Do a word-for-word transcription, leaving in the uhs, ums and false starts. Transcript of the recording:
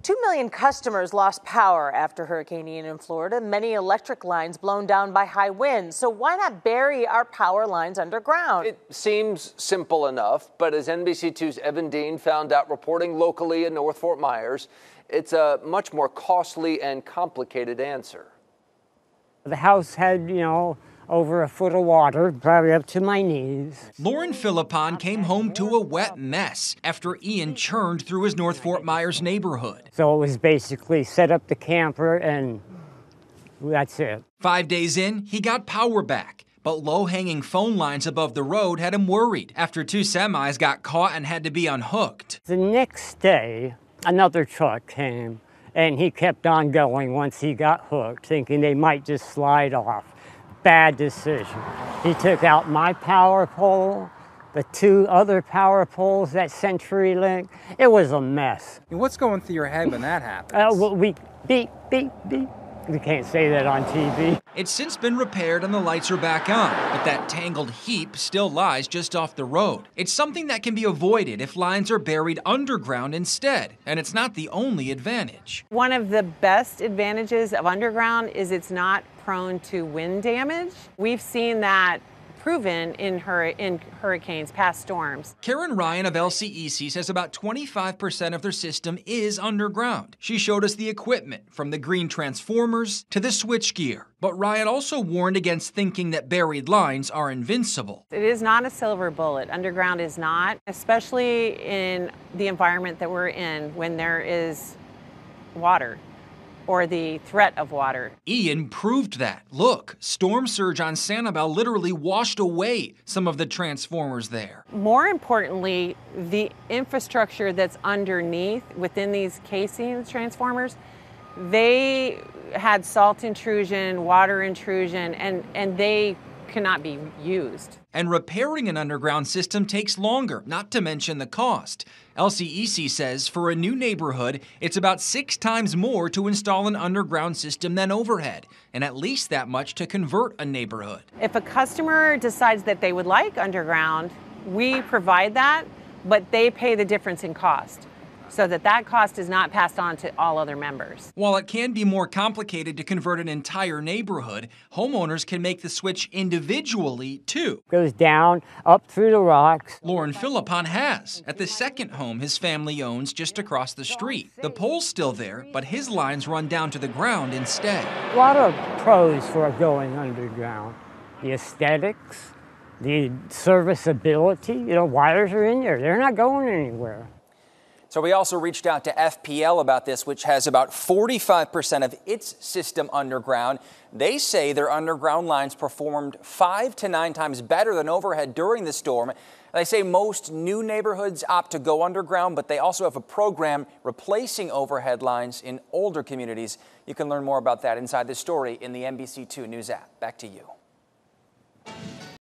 Two million customers lost power after Hurricane Ian in Florida. Many electric lines blown down by high winds. So why not bury our power lines underground? It seems simple enough, but as N B C two's Evan Dean found out reporting locally in North Fort Myers, it's a much more costly and complicated answer. The house had, you know, over a foot of water, probably up to my knees. Lauren Philippon came home to a wet mess after Ian churned through his North Fort Myers neighborhood. So it was basically set up the camper and that's it. Five days in, he got power back, but low-hanging phone lines above the road had him worried after two semis got caught and had to be unhooked. The next day, another truck came and he kept on going once he got hooked, thinking they might just slide off. Bad decision. He took out my power pole, the two other power poles, that CenturyLink. It was a mess. And what's going through your head when that happens? Uh, well, we beep, beep, beep. We can't say that on T V. It's since been repaired and the lights are back on, but that tangled heap still lies just off the road. It's something that can be avoided if lines are buried underground instead, and it's not the only advantage. One of the best advantages of underground is it's not prone to wind damage. We've seen that proven in, hur in hurricanes, past storms. Karen Ryan of L C E C says about twenty-five percent of their system is underground. She showed us the equipment, from the green transformers to the switchgear. But Ryan also warned against thinking that buried lines are invincible. It is not a silver bullet. Underground is not, especially in the environment that we're in when there is water, or the threat of water. Ian proved that. Look, storm surge on Sanibel literally washed away some of the transformers there. More importantly, the infrastructure that's underneath within these casings, transformers, they had salt intrusion, water intrusion, and, and they cannot be used. And repairing an underground system takes longer, not to mention the cost. L C E C says for a new neighborhood, it's about six times more to install an underground system than overhead, and at least that much to convert a neighborhood. If a customer decides that they would like underground, we provide that, but they pay the difference in cost, so that that cost is not passed on to all other members. While it can be more complicated to convert an entire neighborhood, homeowners can make the switch individually, too. Goes down, up through the rocks. Lauren Philippon has, at the second home his family owns just across the street. The pole's still there, but his lines run down to the ground instead. A lot of pros for going underground. The aesthetics, the serviceability, you know, wires are in there. They're not going anywhere. So we also reached out to F P L about this, which has about forty-five percent of its system underground. They say their underground lines performed five to nine times better than overhead during the storm. They say most new neighborhoods opt to go underground, but they also have a program replacing overhead lines in older communities. You can learn more about that inside this story in the N B C two News app. Back to you.